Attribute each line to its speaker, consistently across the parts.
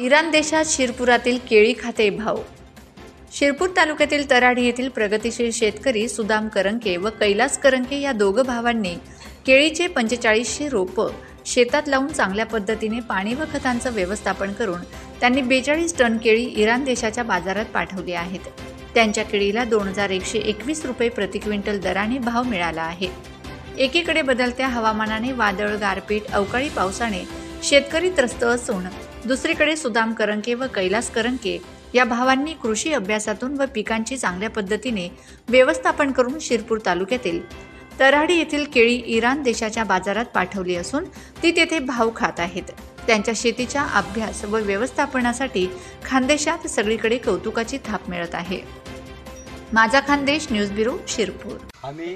Speaker 1: Iran देशात शिरपुरातील केळी खाते भाव। शिरपूर तालुक्यातील तराडी येथील प्रगतिशील शेतकरी सुदाम करंके व कैलास करंके या दोघं भावांनी केळीचे 4500 रोपं शेतात लावून चांगल्या पद्धतीने पाणी व खतांचं व्यवस्थापन करून त्यांनी 42 टन केळी इराण देशाच्या बाजारात पाठवली आहेत। त्यांच्या केळीला 2121 रुपये प्रति क्विंटल दराने भाव मिळाला आहे। एकीकडे बदलत्या हवामानाने वादळ, गारपीट, अवकाळी पावसाने शेतकरी त्रस्त असून दुसरीकडे सुदाम करंके व कैलास करंके या भावांनी कृषी अभ्यासातून व पिकांची चांगल्या पद्धतीने व्यवस्थापन करून शिरपूर तालुक्यातील तराडी येथील केळी इराण देशाच्या बाजारात पाठवली असून ती तेथे भाव खात आहेत। त्यांच्या शेतीच्या अभ्यास व व्यवस्थापनासाठी खानदेशात सगळीकडे कौतुकाची थाप मिळत आहे। माझा खानदेश न्यूज ब्युरो शिरपूर।
Speaker 2: आम्ही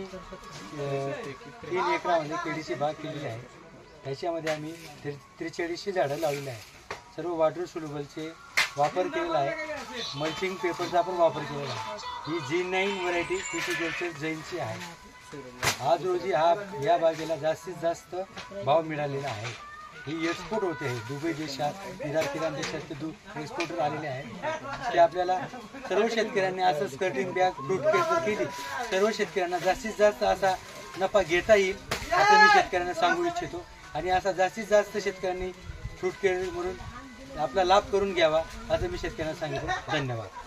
Speaker 2: 3 एकरामध्ये केळीची बाग केलेली आहे। त्याच्यामध्ये आम्ही 43 झाडं लावलेली आहे। सर्व वॉटर सोल्युबलचे वापर केलेला आहे। मल्चिंग पेपरचा पण वापर केलेला आहे। ही G9 व्हरायटी कृषी जैनची आहे। आज रोजी या बागेला जास्तीत जास्त भाव मिळालेला आहे। ही एक्सपोर्ट होते आहे दुबई देशात, इराण देशात ते एक्सपोर्टर आलेले आहे। ते आपल्याला सर्व शेतकऱ्यांनी असं स्कर्टिंग बॅग, फ्रूट केअर केली, सर्व शेतकऱ्यांना जास्तीत जास्त असा नफा घेता येईल असं मी शेतकऱ्यांना सांगू इच्छितो। आणि असा जास्तीत जास्त शेतकऱ्यांनी फ्रूट केअर म्हणून आपला लाभ करून घ्यावा असं मी शेतकऱ्यांना सांगितलं। धन्यवाद।